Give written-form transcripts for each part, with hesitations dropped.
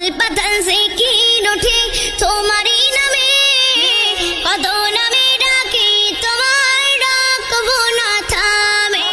बदन से कीन उठे तुम्हारी नमे कदो नमे डाकी तुम्हारा कबो ना थामे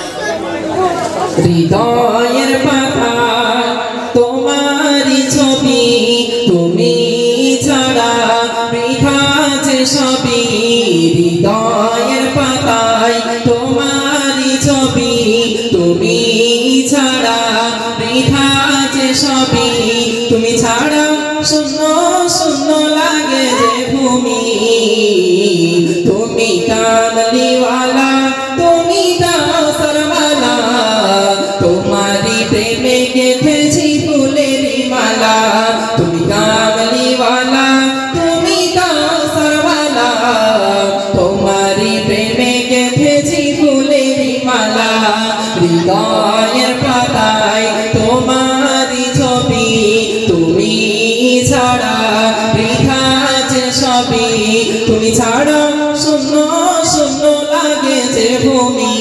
হৃদয়ের পাতা তোমারি ছবি তুমি ছাড়া বৃথা যে সবই হৃদয়ের পাতায় তোমারি ছবি তুমি ছাড়া বৃথা যে সবই তুমি ছাড়া শূন্য শূন্য লাগে যে ভূমি তুমি কামলিওয়ালা তুমি কাউসারওয়ালা তোমারি প্রেমে গেঁথেছি ফুলের মালা তুমি কামলিওয়ালা তুমি কাউসারওয়ালা তোমারি প্রেমে গেঁথেছি ফুলের মালা হৃদয়ের পাতায় তোমারি ছবি তুমি ছাড়া বৃথা যে সবই তুমি ছাড়া শূন্য শূন্য লাগে যে ভূমি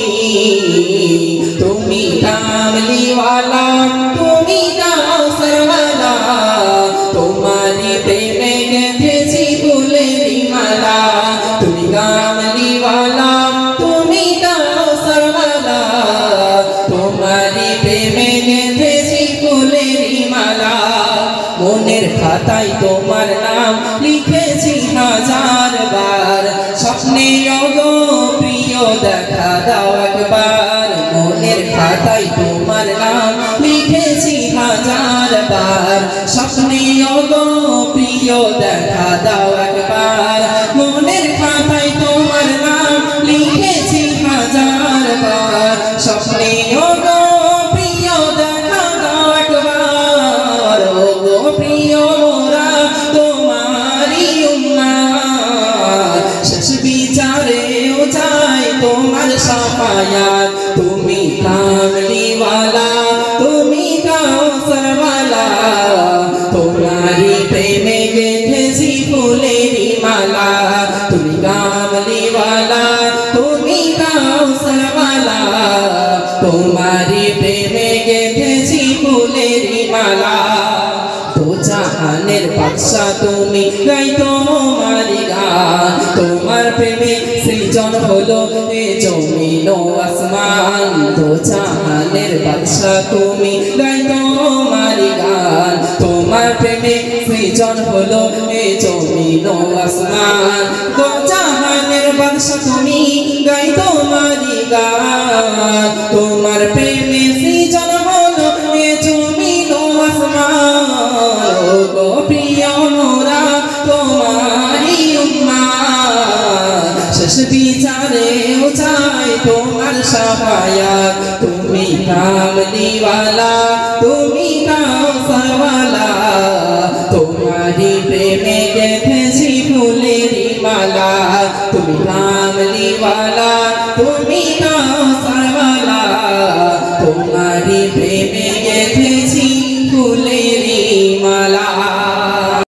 তুমি কামলিওয়ালা তুমি কাউসারওয়ালা তোমারি প্রেমে গেঁথেছি ফুলের মালা তুমি কামলিওয়ালা তুমি কাউসারওয়ালা তোমারি প্রেমে গেঁথেছি ফুলের মালা মনের খাতায় তোমার নাম লিখেছি হাজার বার স্বপ্নে ওগো প্রিয় দেখা দাও একবার মনের খাতায় তোমার নাম লিখেছি হাজার বার স্বপ্নে ওগো প্রিয় দেখা দাও একবার মনের খাতায় তোমার নাম লিখেছি হাজার বার স্বপ্নে ওগো প্রিয় দেখা দাও একবার ওগো প্রিয় মোরা তোমারি উম্মত শেষ বিচারেও চাই তোমার সাফায়াত তুমি কামলিওয়ালা তুমি কাউসারওয়ালা তোমারি প্রেমে গেঁথেছি ফুলের মালা তুমি কামলিওয়ালা তুমি কাউসারওয়ালা তোমারি প্রেমে গেঁথেছি ফুলের মালা তো জাহানের বাদশা তুমি গাই তোমারি গান তোমার প্রেমে সৃজন হলো এ জমিন ও আসমান তো জাহানের বাদশা তুমি গাই তোমারি গান তোমার প্রেমে সৃজন হলো এ জমিন ও আসমান তো জাহানের বাদশা তুমি গাই তোমারি গান তোমার প্রেমে সৃজন হলো এ জমিন ও আসমান গো প্রিয় মোরা তোমারি উম্মত শেষ বিচারেও চাই তোমার সাফায়াত তুমি কামলিওয়ালা তুমি কাউসারওয়ালা তোমারি প্রেমে গেঁথেছি ফুলের মালা তুমি কামলিওয়ালা তুমি